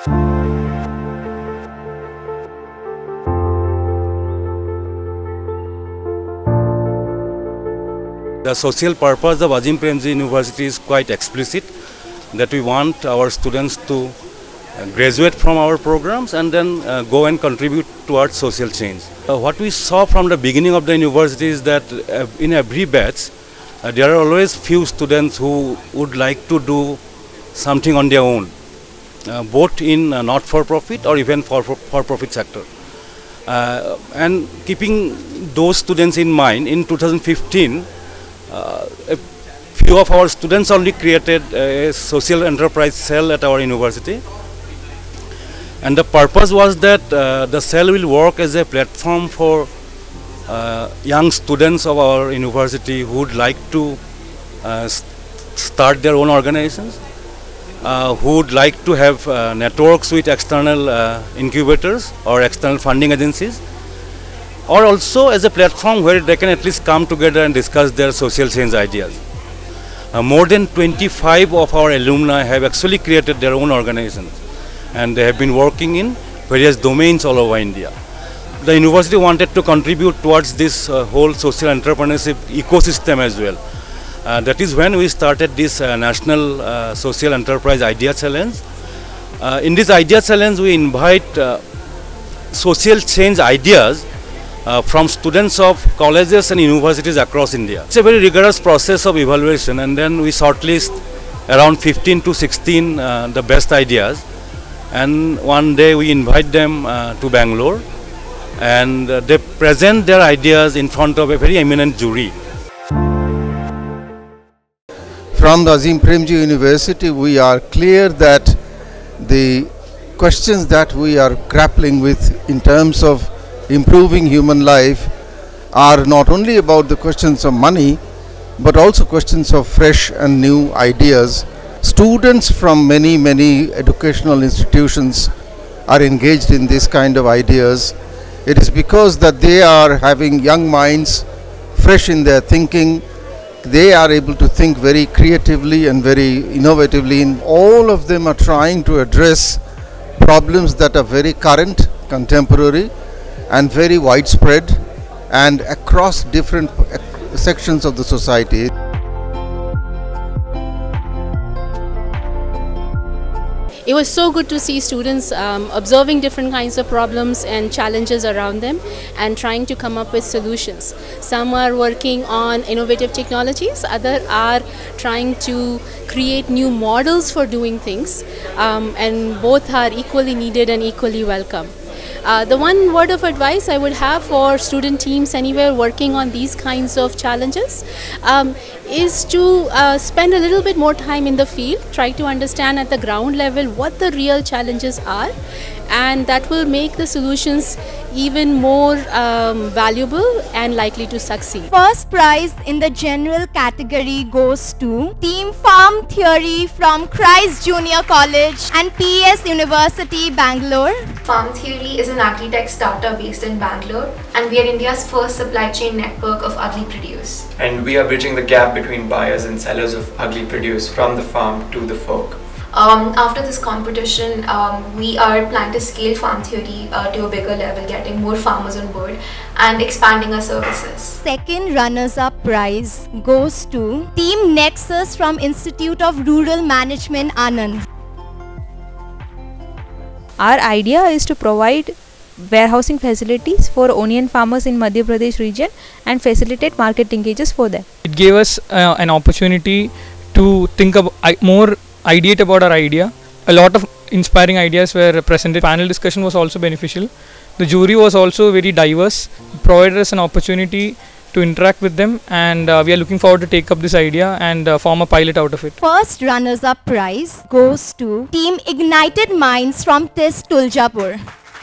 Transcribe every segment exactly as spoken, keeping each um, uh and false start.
The social purpose of Azim Premji University is quite explicit, that we want our students to graduate from our programs and then uh, go and contribute towards social change. Uh, what we saw from the beginning of the university is that uh, in every batch, uh, there are always few students who would like to do something on their own, uh, both in uh, not-for-profit or even for-profit sector. Uh, and keeping those students in mind, in two thousand fifteen, uh, a few of our students only created a social enterprise cell at our university. And the purpose was that uh, the cell will work as a platform for uh, young students of our university who would like to uh, start their own organizations, uh, who would like to have uh, networks with external uh, incubators or external funding agencies, or also as a platform where they can at least come together and discuss their social change ideas. Uh, more than twenty-five of our alumni have actually created their own organizations, and they have been working in various domains all over India. The university wanted to contribute towards this uh, whole social entrepreneurship ecosystem as well. Uh, that is when we started this uh, National uh, Social Enterprise Idea Challenge. Uh, in this Idea Challenge, we invite uh, social change ideas uh, from students of colleges and universities across India. It's a very rigorous process of evaluation, and then we shortlist around fifteen to sixteen uh, the best ideas. And one day we invite them uh, to Bangalore, and uh, they present their ideas in front of a very eminent jury. From the Azim Premji University, we are clear that the questions that we are grappling with in terms of improving human life are not only about the questions of money, but also questions of fresh and new ideas. Students from many, many educational institutions are engaged in this kind of ideas. It is because that they are having young minds, fresh in their thinking. They are able to think very creatively and very innovatively. And all of them are trying to address problems that are very current, contemporary, and very widespread, and across different sections of the society. It was so good to see students um, observing different kinds of problems and challenges around them and trying to come up with solutions. Some are working on innovative technologies, others are trying to create new models for doing things, um, and both are equally needed and equally welcome. Uh, the one word of advice I would have for student teams anywhere working on these kinds of challenges um, is to uh, spend a little bit more time in the field, try to understand at the ground level what the real challenges are, and that will make the solutions even more um, valuable and likely to succeed. First prize in the general category goes to Team Farm Theory from Christ Junior College and P S University, Bangalore. Farm Theory is an agri-tech startup based in Bangalore, and we are India's first supply chain network of ugly produce. And we are bridging the gap between buyers and sellers of ugly produce from the farm to the fork. Um, after this competition, um, we are planning to scale Farm Theory uh, to a bigger level, getting more farmers on board and expanding our services. Second runners-up prize goes to Team Nexus from Institute of Rural Management, Anand. Our idea is to provide warehousing facilities for onion farmers in Madhya Pradesh region and facilitate market linkages for them. It gave us uh, an opportunity to think about uh, more ideate about our idea. A lot of inspiring ideas were presented. Panel discussion was also beneficial. The jury was also very diverse. It provided us an opportunity to interact with them, and uh, we are looking forward to take up this idea and uh, form a pilot out of it. First runners-up prize goes to Team Ignited Minds from T I S Tuljapur.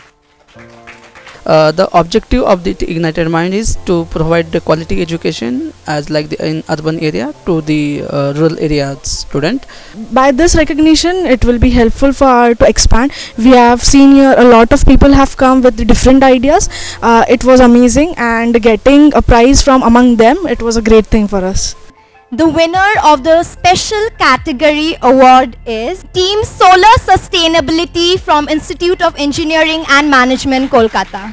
Uh, the objective of the Ignited Mind is to provide the quality education as like the, in urban area to the uh, rural area student. By this recognition, it will be helpful for our to expand. We have seen here a lot of people have come with different ideas. Uh, it was amazing, and getting a prize from among them, it was a great thing for us. The winner of the special category award is Team Solar Sustainability from Institute of Engineering and Management, Kolkata.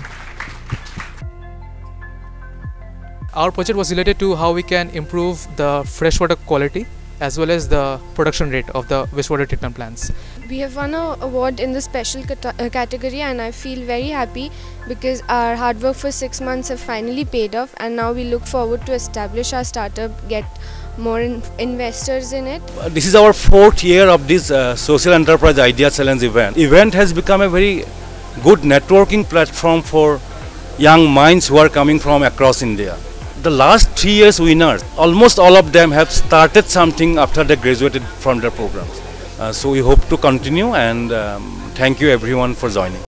Our project was related to how we can improve the freshwater quality as well as the production rate of the wastewater treatment plants. We have won an award in the special cata category, and I feel very happy because our hard work for six months have finally paid off, and now we look forward to establish our startup, get more in investors in it. This is our fourth year of this uh, Social Enterprise Idea Challenge event. Event has become a very good networking platform for young minds who are coming from across India. The last three years winners, almost all of them have started something after they graduated from their programs. Uh, so we hope to continue, and um, thank you everyone for joining.